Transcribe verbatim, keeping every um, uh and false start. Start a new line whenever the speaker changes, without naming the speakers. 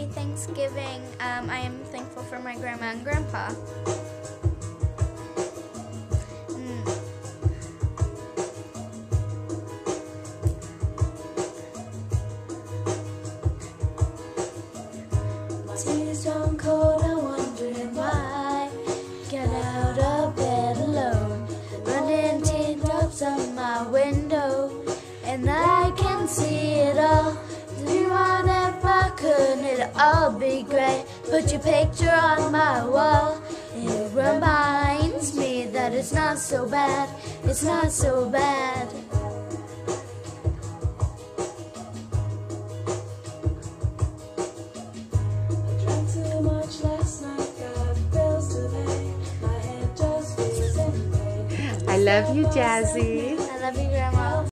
Happy Thanksgiving. Um, I am thankful for my grandma and grandpa. Mm. Tears don't cold, I'm wondering why. Get out of bed alone, running teardrops on my window, and I can see it all. Do whatever could, it'll all be great. Put your picture on my wall. It reminds me that it's not so bad. It's not so bad. I drank too much last night, got bills today. My head just feels in pain.
I love you, Jazzy.